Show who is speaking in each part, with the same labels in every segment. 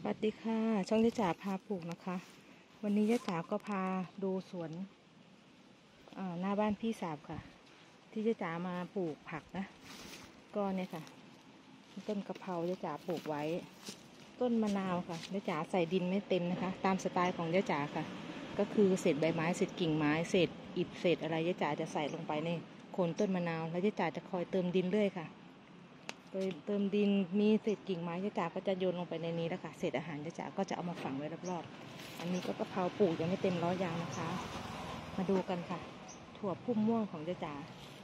Speaker 1: สวัสดีค่ะช่องยะจ๋าพาปลูกนะคะวันนี้ยะจ๋าก็พาดูสวนหน้าบ้านพี่สาวค่ะที่ยะจ๋ามาปลูกผักนะก็เนี่ยค่ะต้นกะเพรายะจ๋าปลูกไว้ต้นมะนาวค่ะยะจ๋าใส่ดินไม่เต็มนะคะตามสไตล์ของยะจ๋าค่ะก็คือเศษใบไม้เศษกิ่งไม้เศษอิฐเศษอะไรยะจ๋าจะใส่ลงไปในโคนต้นมะนาวแล้วยะจ๋าจะคอยเติมดินเรื่อยค่ะเติมดินมีเศษกิ่งไม้ยะจ๋าก็จะโยนลงไปในนี้แล้วค่ะเศษอาหารยะจ๋าก็จะเอามาฝังไว้รอบๆอันนี้ก็กะเพราปลูกยังไม่เต็มล้อยางนะคะมาดูกันค่ะถั่วพุ่มม่วงของยะจ๋า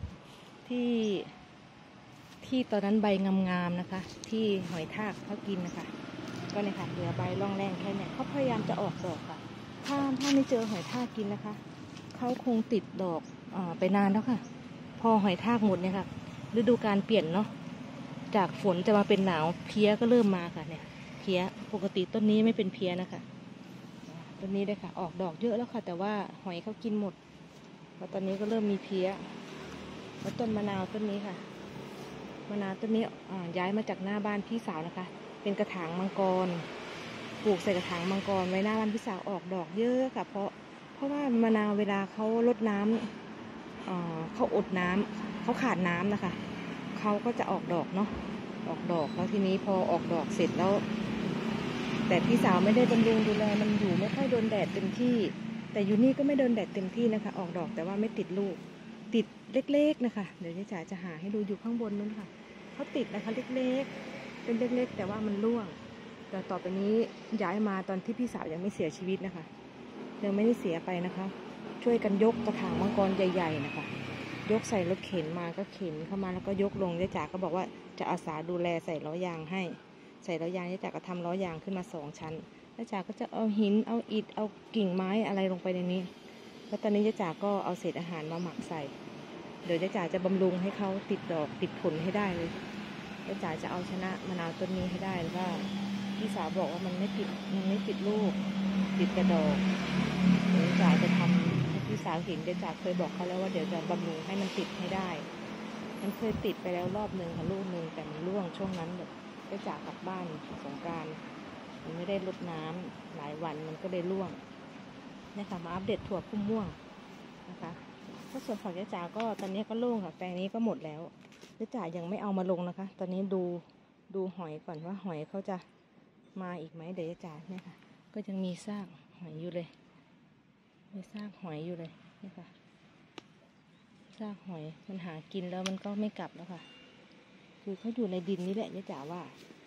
Speaker 1: ที่ตอนนั้นใบงามๆนะคะที่หอยทากเขากินนะคะก็เนี่ยค่ะเหลือใบร่องแรงแค่นี้เขาพยายามจะออกดอกค่ะถ้าไม่เจอหอยทากกินนะคะเขาคงติดดอกไปนานแล้วค่ะพอหอยทากหมดเนี่ยค่ะฤดูกาลเปลี่ยนเนาะจากฝนจะมาเป็นหนาวเพี้ยก็เริ่มมาค่ะเนี่ยเพี้ยปกติต้นนี้ไม่เป็นเพี้ยนะคะต้นนี้ได้ค่ะออกดอกเยอะแล้วค่ะแต่ว่าหอยเขากินหมดแล้วตอนนี้ก็เริ่มมีเพี้ยแล้วต้นมะนาวต้นนี้ค่ะมะนาวต้นนี้ย้ายมาจากหน้าบ้านพี่สาวนะคะเป็นกระถางมังกรปลูกใส่กระถางมังกรไว้หน้าบ้านพี่สาวออกดอกเยอะค่ะเพราะว่ามะนาวเวลาเขาลดน้ำเขาอดน้ำเขาขาดน้ำนะคะเขาก็จะออกดอกเนาะออกดอกแล้วทีนี้พอออกดอกเสร็จแล้วแต่พี่สาวไม่ได้บำรุงดูแลมันอยู่ไม่ค่อยโดนแดดเต็มที่แต่อยู่นี่ก็ไม่โดนแดดเต็มที่นะคะออกดอกแต่ว่าไม่ติดลูกติดเล็กๆนะคะเดี๋ยวยายจ๋าจะหาให้ดูอยู่ข้างบนนู้นค่ะเขาติดนะคะเล็กๆเป็นเล็กๆแต่ว่ามันร่วงแต่ต่อไปนี้ย้ายมาตอนที่พี่สาวยังไม่เสียชีวิตนะคะยังไม่ได้เสียไปนะคะช่วยกันยกกระถางมังกรใหญ่ๆนะคะยกใส่รถเข็นมาก็เข็นเข้ามาแล้วก็ยกลงยายจ๋าก็บอกว่าจะอาสาดูแลใส่ล้อยางให้ใส่ล้อยางยายจ๋าก็ทำล้อยางขึ้นมา2 ชั้นยายจ๋าก็จะเอาหินเอาอิฐเอากิ่งไม้อะไรลงไปในนี้แล้วตอนนี้ยายจ๋าก็เอาเศษอาหารมาหมักใส่เดี๋ยวยายจ๋าจะบำรุงให้เขาติดดอกติดผลให้ได้เลยยายจ๋าจะเอาชนะมะนาวต้นนี้ให้ได้แล้วก็พี่สาวบอกว่ามันไม่ติดลูกติดแต่ดอกเดี๋ยวยายจ๋าจะทำพี่สาวเห็นยายจ๋าเคยบอกเขาแล้วว่าเดี๋ยวจะบำรุงให้มันติดให้ได้มันเคยติดไปแล้วรอบนึงค่ะลูกนึงแต่มันร่วงช่วงนั้นแบบยายจ๋ากลับบ้านสงกรานต์มันไม่ได้รดน้ำหลายวันมันก็เลยร่วงเนี่ยค่ะมาอัปเดตถั่วพุ่มม่วงนะคะก็ส่วนของยายจ๋าก็ตอนนี้ก็โล่งค่ะแปลงนี้ก็หมดแล้วยายจ๋ายังไม่เอามาลงนะคะตอนนี้ดูหอยก่อนว่าหอยเขาจะมาอีกไหมเดี๋ยวยายจ๋าเนี่ยค่ะก็ยังมีซากหอยอยู่เลยมีซากหอยอยู่เลยนี่ค่ะซากหอยมันหากินแล้วมันก็ไม่กลับแล้วค่ะคือเขาอยู่ในดินนี่แหละยายจ๋าว่า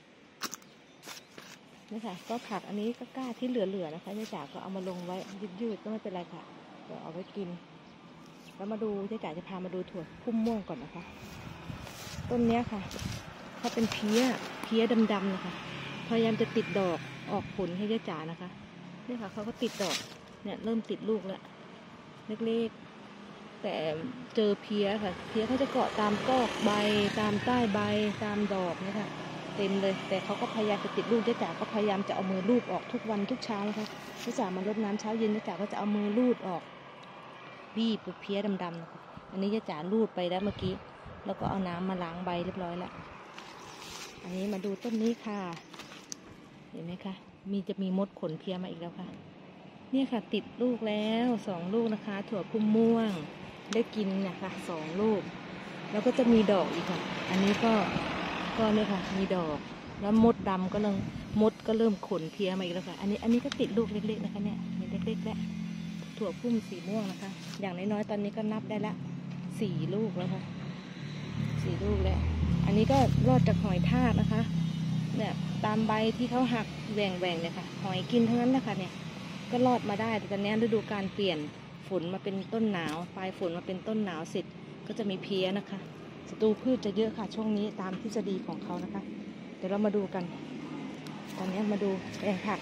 Speaker 1: นี่ค่ะก็ผักอันนี้ก็กล้าที่เหลือนะคะยายจ๋าก็เอามาลงไว้ยืดๆก็ไม่เป็นไรค่ะเดี๋ยวเอาไว้กินแล้วมาดูยายจ๋าจะพามาดูถั่วพุ่มม่วงก่อนนะคะต้นเนี้ยค่ะเขาเป็นเพี้ยดำๆนะคะพยายามจะติดดอกออกผลให้ยายจ๋านะคะนี่ค่ะเขาก็ติดดอกเนี่ยเริ่มติดลูกแล้วเล็กๆแต่เจอเพี้ยค่ะเพี้ยเขาจะเกาะตามกอกใบตามใต้ใบตามดอกนี่ค่ะเต็มเลยแต่เขาก็พยายามจะติดลูกยายจ๋าก็พยายามจะเอามือลูบออกทุกวันทุกเช้านะคะยายจ๋ามารดน้ำเช้าเย็นยายจ๋าก็จะเอามือลูดออกบีบเพี้ยดำๆนะคะอันนี้ยายจ๋าลูดไปแล้วเมื่อกี้แล้วก็เอาน้ำมาล้างใบเรียบร้อยแล้วอันนี้มาดูต้นนี้ค่ะเห็นไหมคะจะมีมดขนเพี้ยมาอีกแล้วค่ะเนี่ยค่ะติดลูกแล้ว2 ลูกนะคะถั่วพุ่มม่วงได้กินนะคะ2 ลูกแล้วก็จะมีดอกอีกค่ะอันนี้ก็เนี่ยค่ะมีดอกแล้วมดดำก็เริ่มขนเพี้ยมาอีกแล้วค่ะอันนี้ก็ติดลูกเล็กๆนะคะเนี่ยมีเล็กๆแล้วถั่วพุ่มสีม่วงนะคะอย่างน้อยๆตอนนี้ก็นับได้ละ4 ลูกแล้วค่ะ4 ลูกแล้วอันนี้ก็รอดจากหอยทากนะคะเนี่ยตามใบที่เขาหักแหว่งเนี่ยค่ะหอยกินทั้งนั้นนะคะเนี่ยก็รอดมาได้แต่ตอนนี้ฤดูกาลเปลี่ยนฝนมาเป็นต้นหนาวปลายฝนมาเป็นต้นหนาวเสร็จก็จะมีเพี้ยนะคะศัตรูพืชจะเยอะค่ะช่วงนี้ตามทฤษฎีของเขานะคะเดี๋ยวเรามาดูกันตอนนี้มาดูแปลงผัก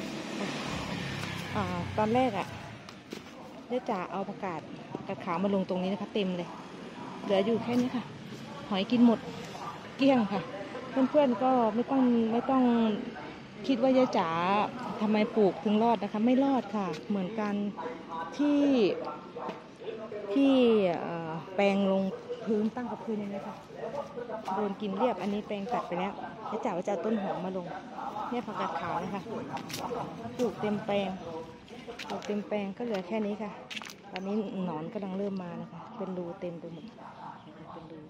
Speaker 1: ตอนแรกยายจ๋าเอาผักกาดขาวมาลงตรงนี้นะคะเต็มเลยเหลืออยู่แค่นี้ค่ะหอยกินหมดเกลี้ยงค่ะเพื่อนๆก็ไม่ต้องคิดว่ายายจ๋าทำไมปลูกถึงรอดนะคะไม่รอดค่ะเหมือนกันที่แปลงลงพื้นตั้งกับพื้นเลยนะคะโดนกินเรียบอันนี้แปลงตัดไปแล้วแล้วจ๋าว่าจะเอาต้นหอมมาลงเนี่ยผักกาดขาวนะคะปลูกเต็มแปลงก็เหลือแค่นี้ค่ะตอนนี้หนอนกำลังเริ่มมานะคะเป็นรูเต็มไปหมดเป็นรู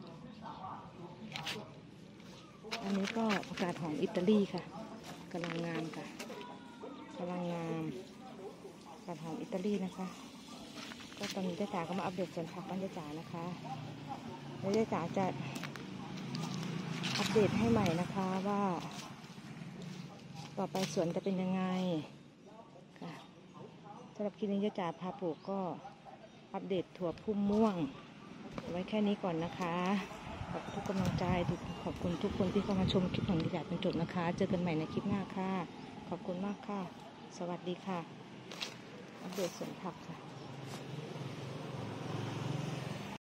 Speaker 1: อันนี้ก็ผักกาดหอมอิตาลีค่ะกำลังงามค่ะกำลังงามผักกาดหอมอิตาลีนะคะก็ตอนนี้จ๋าก็มาอัปเดตสวนผักบ้านจ๋านะคะแล้วจ๋าจะอัปเดตให้ใหม่นะคะว่าต่อไปสวนจะเป็นยังไงค่ะสำหรับคลิปนี้จ๋าพาปลูกก็อัปเดตถั่วพุ่มม่วงไว้แค่นี้ก่อนนะคะขอบคุณทุกกำลังใจขอบคุณทุกคนที่เข้ามาชมคลิปของจ๋าจนจบนะคะเจอกันใหม่ในคลิปหน้าค่ะขอบคุณมากค่ะสวัสดีค่ะอัปเดตสวนผักค่ะ